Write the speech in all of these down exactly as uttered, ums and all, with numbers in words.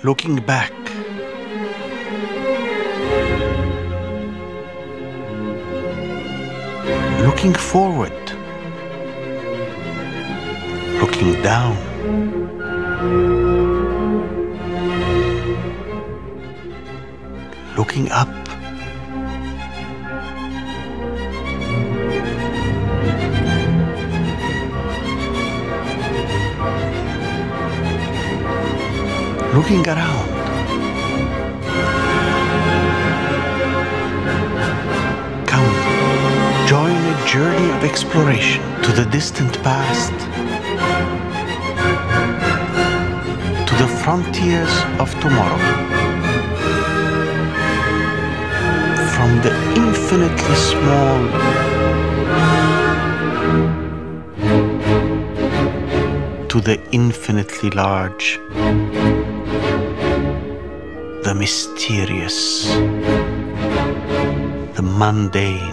looking back, looking forward, looking down, looking up, looking around. Come, join a journey of exploration to the distant past, to the frontiers of tomorrow, from the infinitely small to the infinitely large, the mysterious, the mundane.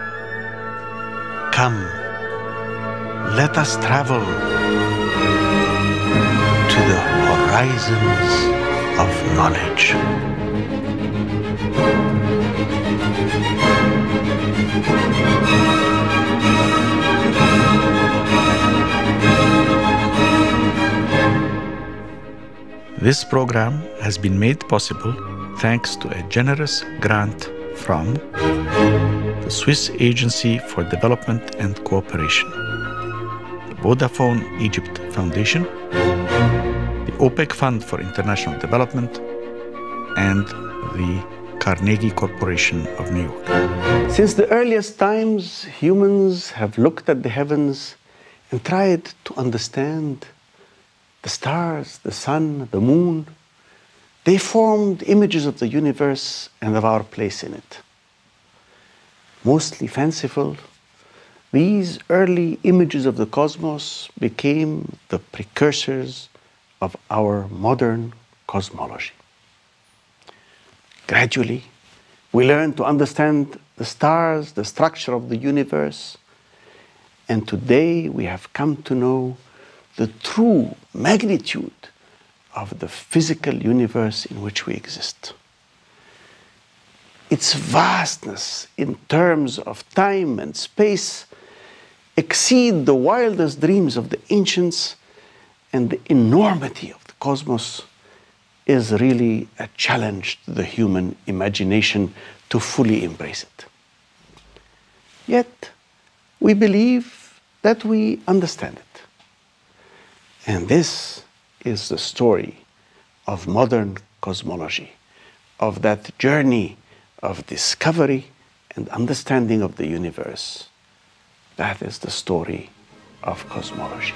Come, let us travel to the horizons of knowledge. This program has been made possible thanks to a generous grant from the Swiss Agency for Development and Cooperation, the Vodafone Egypt Foundation, the OPEC Fund for International Development, and the Carnegie Corporation of New York. Since the earliest times, humans have looked at the heavens and tried to understand the stars, the sun, the moon. They formed images of the universe and of our place in it. Mostly fanciful, these early images of the cosmos became the precursors of our modern cosmology. Gradually, we learned to understand the stars, the structure of the universe, and today we have come to know the true magnitude of the physical universe in which we exist. Its vastness in terms of time and space exceed the wildest dreams of the ancients, and the enormity of the cosmos is really a challenge to the human imagination to fully embrace it. Yet, we believe that we understand it. And this is the story of modern cosmology, of that journey of discovery and understanding of the universe. That is the story of cosmology.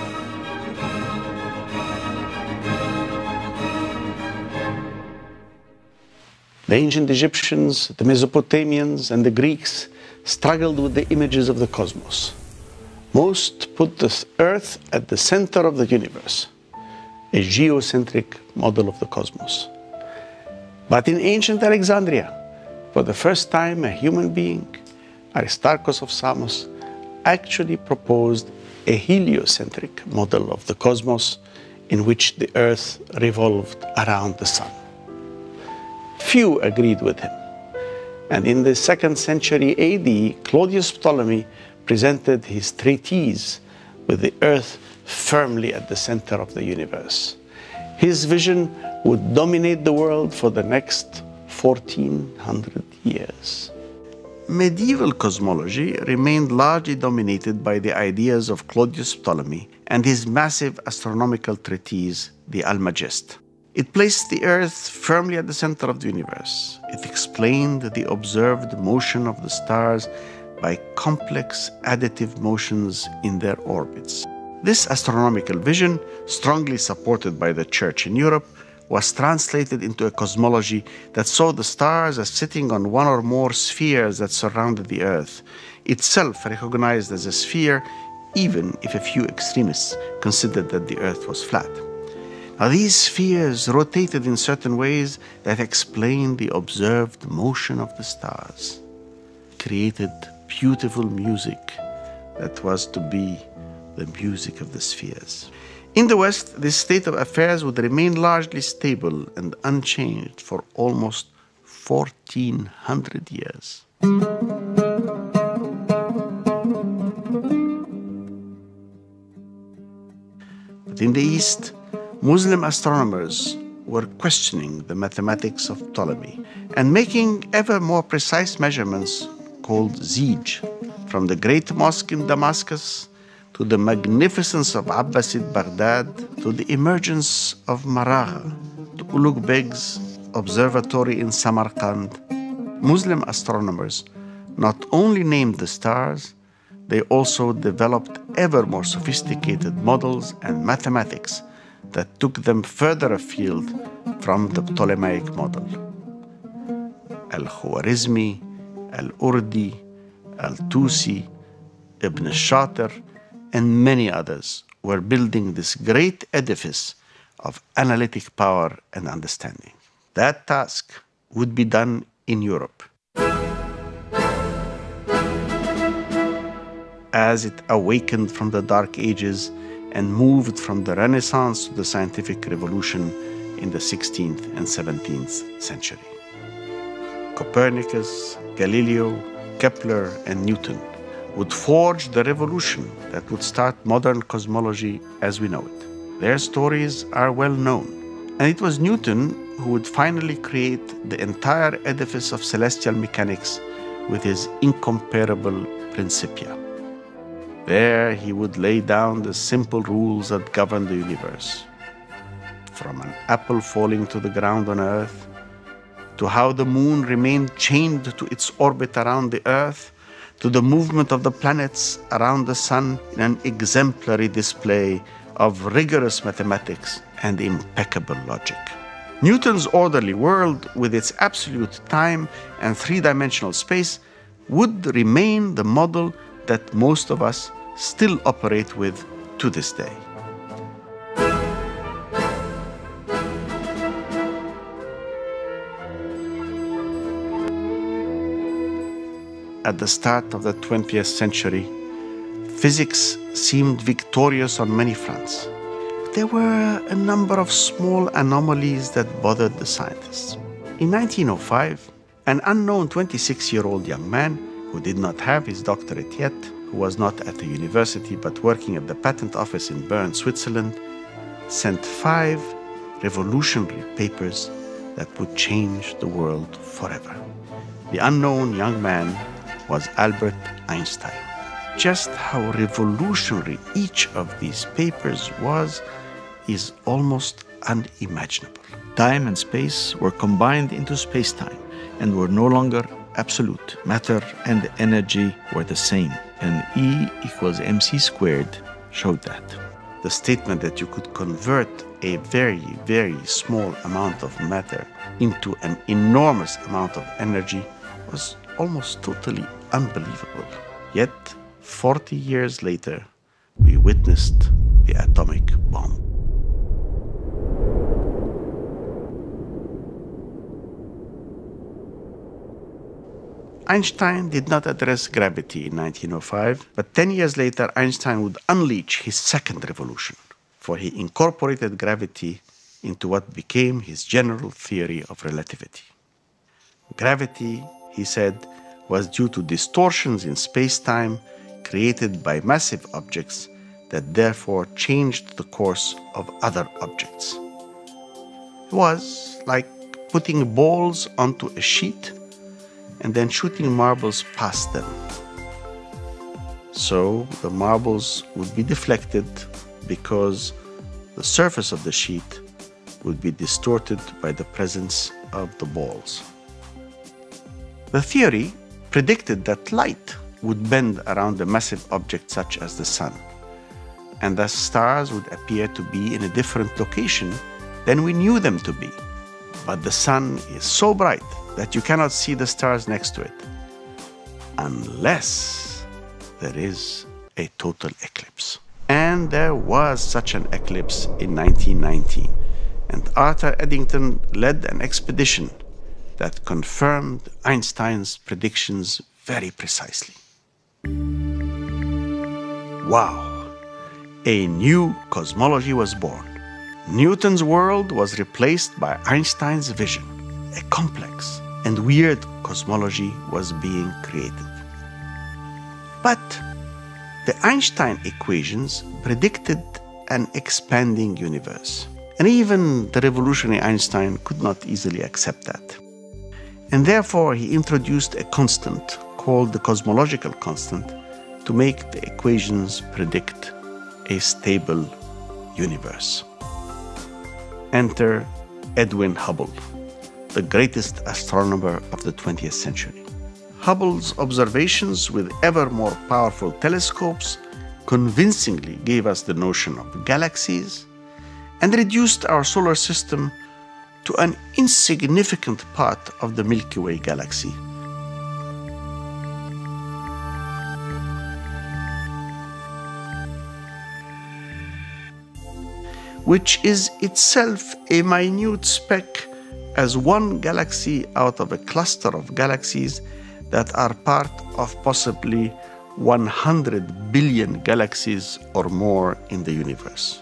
The ancient Egyptians, the Mesopotamians, and the Greeks struggled with the images of the cosmos. Most put the Earth at the center of the universe, a geocentric model of the cosmos. But in ancient Alexandria, for the first time, a human being, Aristarchus of Samos, actually proposed a heliocentric model of the cosmos in which the Earth revolved around the sun. Few agreed with him. And in the second century A D, Claudius Ptolemy presented his treatise with the Earth firmly at the center of the universe. His vision would dominate the world for the next fourteen hundred years. Medieval cosmology remained largely dominated by the ideas of Claudius Ptolemy and his massive astronomical treatise, the Almagest. It placed the Earth firmly at the center of the universe. It explained the observed motion of the stars by complex additive motions in their orbits. This astronomical vision, strongly supported by the Church in Europe, was translated into a cosmology that saw the stars as sitting on one or more spheres that surrounded the Earth, itself recognized as a sphere, even if a few extremists considered that the Earth was flat. Now, these spheres rotated in certain ways that explained the observed motion of the stars, created beautiful music that was to be the music of the spheres. In the West, this state of affairs would remain largely stable and unchanged for almost fourteen hundred years. But in the East, Muslim astronomers were questioning the mathematics of Ptolemy and making ever more precise measurements called Zij, from the Great Mosque in Damascus to the magnificence of Abbasid Baghdad to the emergence of Maragha, to Ulugh Beg's observatory in Samarkand. Muslim astronomers not only named the stars, they also developed ever more sophisticated models and mathematics that took them further afield from the Ptolemaic model. Al-Khwarizmi, Al-Urdi, Al-Tusi, Ibn al-Shatir, and many others were building this great edifice of analytic power and understanding. That task would be done in Europe. As it awakened from the Dark Ages and moved from the Renaissance to the scientific revolution in the sixteenth and seventeenth century. Copernicus, Galileo, Kepler, and Newton would forge the revolution that would start modern cosmology as we know it. Their stories are well known, and it was Newton who would finally create the entire edifice of celestial mechanics with his incomparable Principia. There he would lay down the simple rules that govern the universe, from an apple falling to the ground on Earth, to how the moon remained chained to its orbit around the Earth, to the movement of the planets around the sun in an exemplary display of rigorous mathematics and impeccable logic. Newton's orderly world, with its absolute time and three-dimensional space, would remain the model that most of us still operate with to this day. At the start of the twentieth century, physics seemed victorious on many fronts. But there were a number of small anomalies that bothered the scientists. In nineteen oh five, an unknown twenty-six-year-old young man who did not have his doctorate yet, who was not at a university but working at the patent office in Bern, Switzerland, sent five revolutionary papers that would change the world forever. The unknown young man was Albert Einstein. Just how revolutionary each of these papers was is almost unimaginable. Time and space were combined into space-time and were no longer absolute. Matter and energy were the same, and E equals mc squared showed that. The statement that you could convert a very, very small amount of matter into an enormous amount of energy was almost totally unbelievable. Yet, forty years later, we witnessed the atomic bomb. Einstein did not address gravity in nineteen oh five, but ten years later, Einstein would unleash his second revolution, for he incorporated gravity into what became his general theory of relativity. Gravity, he said, was due to distortions in space-time created by massive objects that therefore changed the course of other objects. It was like putting balls onto a sheet and then shooting marbles past them. So the marbles would be deflected because the surface of the sheet would be distorted by the presence of the balls. The theory predicted that light would bend around a massive object such as the sun, and thus stars would appear to be in a different location than we knew them to be. But the sun is so bright that you cannot see the stars next to it, unless there is a total eclipse. And there was such an eclipse in nineteen nineteen, and Arthur Eddington led an expedition that confirmed Einstein's predictions very precisely. Wow! a new cosmology was born. Newton's world was replaced by Einstein's vision. A complex and weird cosmology was being created. But the Einstein equations predicted an expanding universe. And even the revolutionary Einstein could not easily accept that. And therefore, he introduced a constant called the cosmological constant to make the equations predict a stable universe. Enter Edwin Hubble, the greatest astronomer of the twentieth century. Hubble's observations with ever more powerful telescopes convincingly gave us the notion of galaxies and reduced our solar system to an insignificant part of the Milky Way galaxy. Which is itself a minute speck as one galaxy out of a cluster of galaxies that are part of possibly one hundred billion galaxies or more in the universe.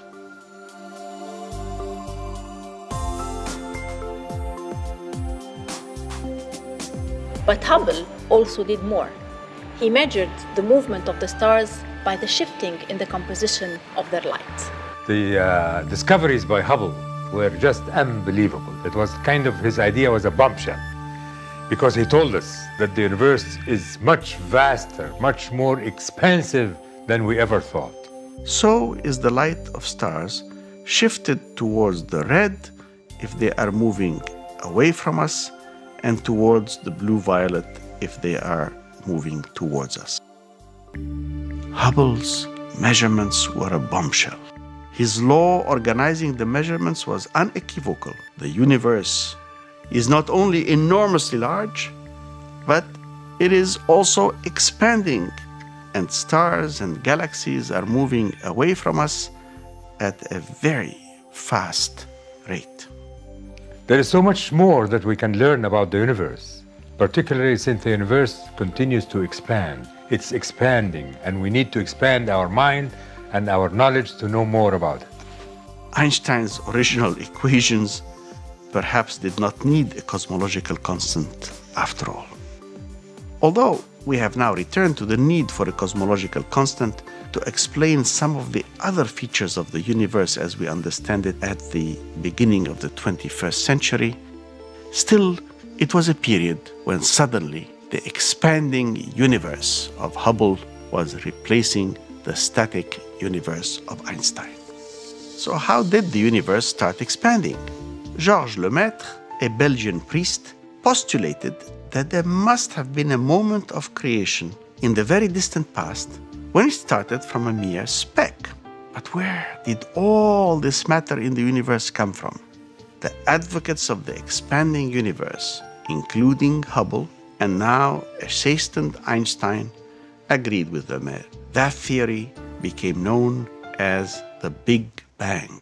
But Hubble also did more. He measured the movement of the stars by the shifting in the composition of their light. The uh, discoveries by Hubble were just unbelievable. It was kind of, his idea was a bombshell, because he told us that the universe is much vaster, much more expansive than we ever thought. So is the light of stars shifted towards the red if they are moving away from us, and towards the blue-violet if they are moving towards us. Hubble's measurements were a bombshell. His law organizing the measurements was unequivocal. The universe is not only enormously large, but it is also expanding, and stars and galaxies are moving away from us at a very fast rate. There is so much more that we can learn about the universe, particularly since the universe continues to expand. It's expanding, and we need to expand our mind and our knowledge to know more about it. Einstein's original equations perhaps did not need a cosmological constant after all. Although we have now returned to the need for a cosmological constant to explain some of the other features of the universe as we understand it at the beginning of the twenty-first century, still it was a period when suddenly the expanding universe of Hubble was replacing the static universe of Einstein. So how did the universe start expanding? Georges Lemaitre, a Belgian priest, postulated that there must have been a moment of creation in the very distant past when it started from a mere speck. But where did all this matter in the universe come from? The advocates of the expanding universe, including Hubble and now a chastened Einstein, agreed with Lemaitre. That theory became known as the Big Bang.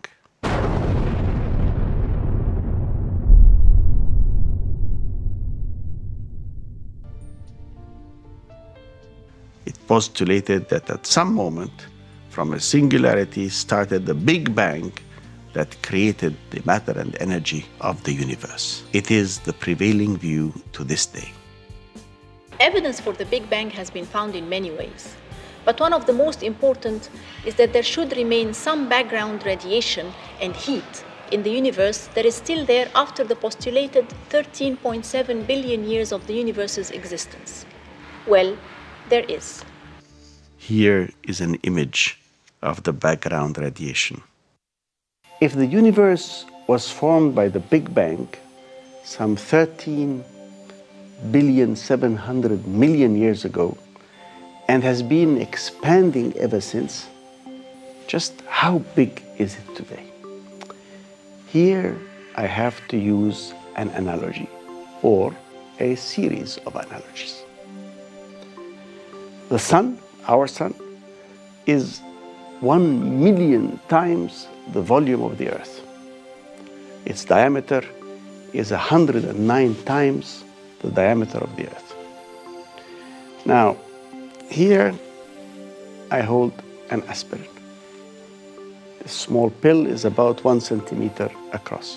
It postulated that at some moment, from a singularity started the Big Bang that created the matter and energy of the universe. It is the prevailing view to this day. Evidence for the Big Bang has been found in many ways. But one of the most important is that there should remain some background radiation and heat in the universe that is still there after the postulated thirteen point seven billion years of the universe's existence. Well, there is. Here is an image of the background radiation. If the universe was formed by the Big Bang some thirteen billion seven hundred million years ago, and has been expanding ever since, just how big is it today? Here I have to use an analogy, or a series of analogies. The sun, our sun, is one million times the volume of the Earth. Its diameter is one hundred nine times the diameter of the Earth. Now, here I hold an aspirin. This small pill is about one centimeter across.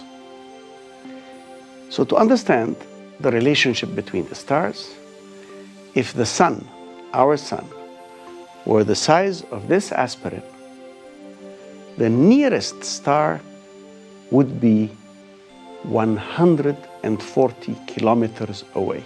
So to understand the relationship between the stars, if the sun, our sun, were the size of this aspirin, the nearest star would be one hundred forty kilometers away.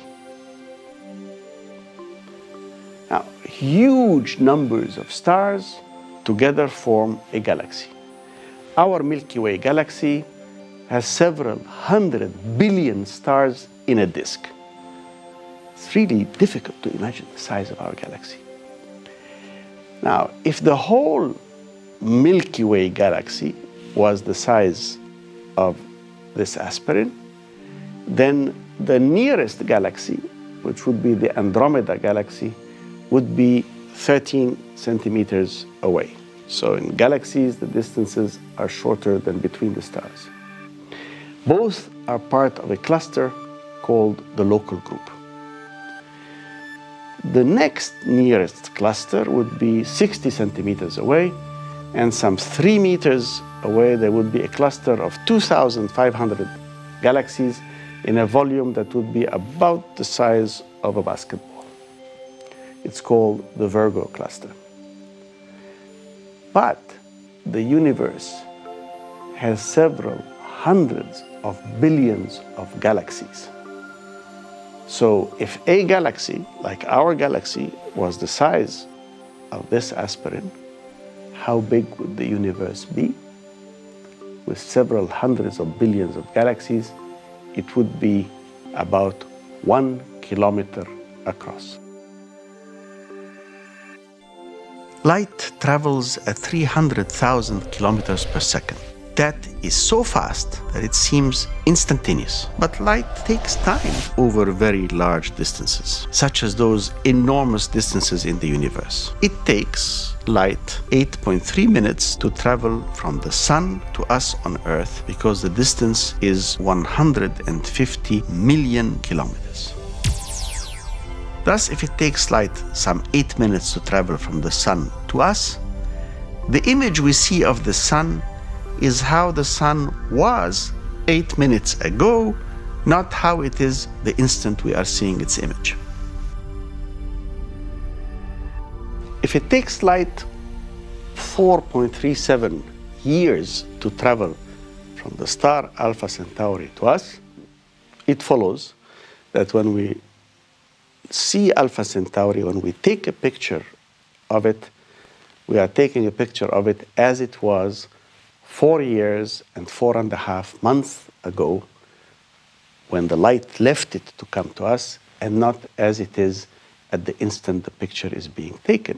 Now, huge numbers of stars together form a galaxy. Our Milky Way galaxy has several hundred billion stars in a disk. It's really difficult to imagine the size of our galaxy. Now, if the whole Milky Way galaxy was the size of this aspirin, then the nearest galaxy, which would be the Andromeda galaxy, would be thirteen centimeters away. So in galaxies, the distances are shorter than between the stars. Both are part of a cluster called the local group. The next nearest cluster would be sixty centimeters away, and some three meters away there would be a cluster of two thousand five hundred galaxies in a volume that would be about the size of a basketball. It's called the Virgo cluster. But the universe has several hundreds of billions of galaxies. So if a galaxy, like our galaxy, was the size of this aspirin, how big would the universe be? With several hundreds of billions of galaxies, it would be about one kilometer across. Light travels at three hundred thousand kilometers per second. That is so fast that it seems instantaneous. But light takes time over very large distances, such as those enormous distances in the universe. It takes light eight point three minutes to travel from the sun to us on Earth, because the distance is one hundred fifty million kilometers. Thus, if it takes light some eight minutes to travel from the sun to us, the image we see of the sun is how the sun was eight minutes ago, not how it is the instant we are seeing its image. If it takes light four point three seven years to travel from the star Alpha Centauri to us, it follows that when we see Alpha Centauri, when we take a picture of it, we are taking a picture of it as it was four years and four and a half months ago, when the light left it to come to us, and not as it is at the instant the picture is being taken.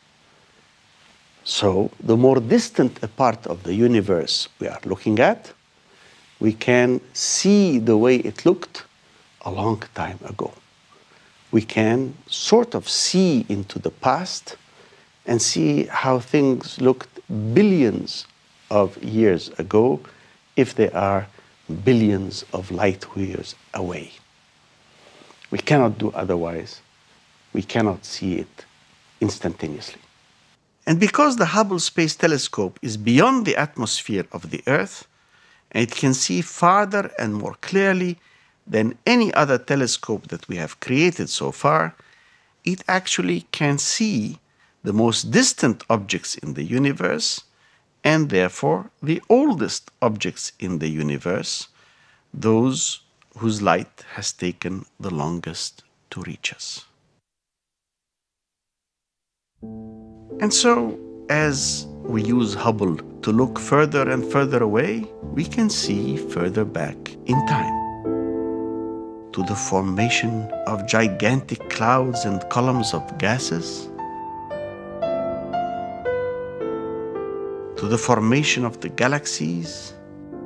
So the more distant a part of the universe we are looking at, we can see the way it looked a long time ago. We can sort of see into the past and see how things looked billions of years ago, if they are billions of light years away. We cannot do otherwise. We cannot see it instantaneously. And because the Hubble Space Telescope is beyond the atmosphere of the Earth, and it can see farther and more clearly than any other telescope that we have created so far, it actually can see the most distant objects in the universe, and therefore the oldest objects in the universe, those whose light has taken the longest to reach us. And so, as we use Hubble to look further and further away, we can see further back in time, to the formation of gigantic clouds and columns of gases, to the formation of the galaxies,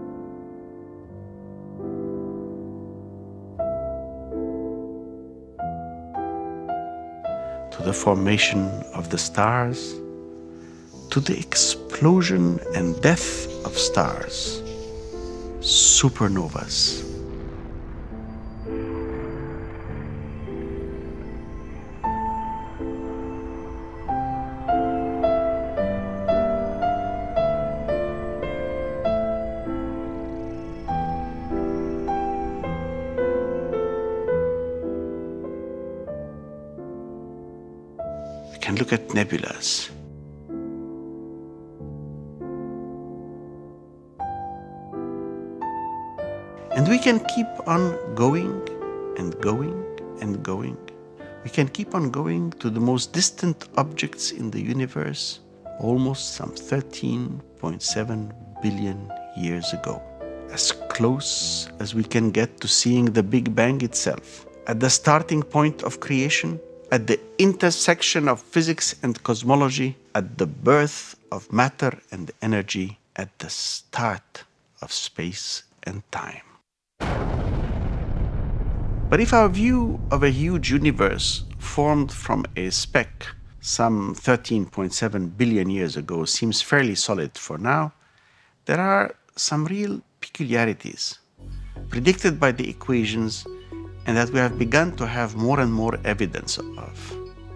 to the formation of the stars, to the explosion and death of stars, supernovas. can look at nebulas. And we can keep on going and going and going. We can keep on going to the most distant objects in the universe, almost some thirteen point seven billion years ago. As close as we can get to seeing the Big Bang itself, at the starting point of creation, at the intersection of physics and cosmology, at the birth of matter and energy, at the start of space and time. But if our view of a huge universe formed from a speck some thirteen point seven billion years ago seems fairly solid for now, there are some real peculiarities predicted by the equations and that we have begun to have more and more evidence of.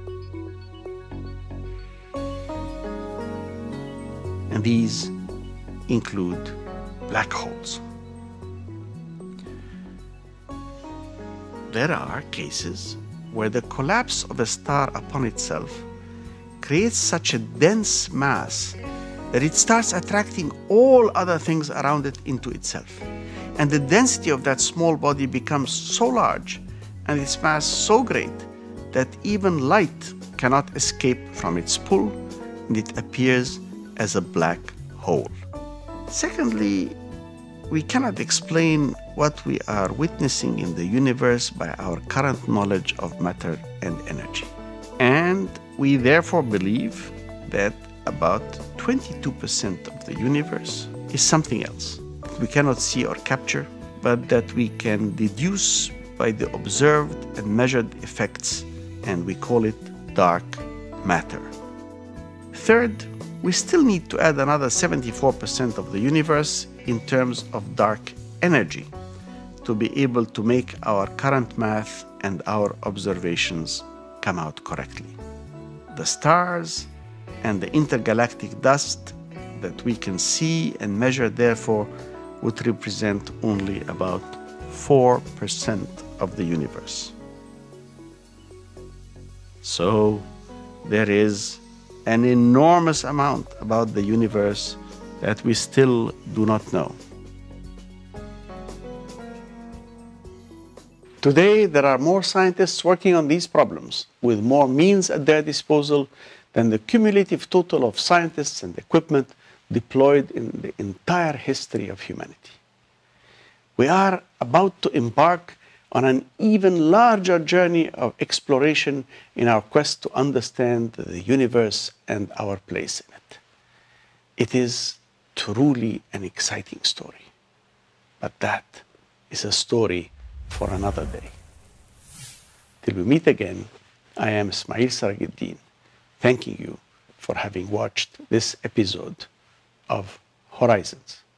And these include black holes. There are cases where the collapse of a star upon itself creates such a dense mass that it starts attracting all other things around it into itself. And the density of that small body becomes so large and its mass so great that even light cannot escape from its pull, and it appears as a black hole. Secondly, we cannot explain what we are witnessing in the universe by our current knowledge of matter and energy. And we therefore believe that about twenty-two percent of the universe is something else that we cannot see or capture, but that we can deduce by the observed and measured effects, and we call it dark matter. Third, we still need to add another seventy-four percent of the universe in terms of dark energy to be able to make our current math and our observations come out correctly. The stars and the intergalactic dust that we can see and measure, therefore, would represent only about four percent of the universe. So there is an enormous amount about the universe that we still do not know. Today, there are more scientists working on these problems with more means at their disposal than the cumulative total of scientists and equipment deployed in the entire history of humanity. We are about to embark on an even larger journey of exploration in our quest to understand the universe and our place in it. It is truly an exciting story, but that is a story for another day. Till we meet again, I am Ismail Serageldin, thanking you for having watched this episode of Horizons.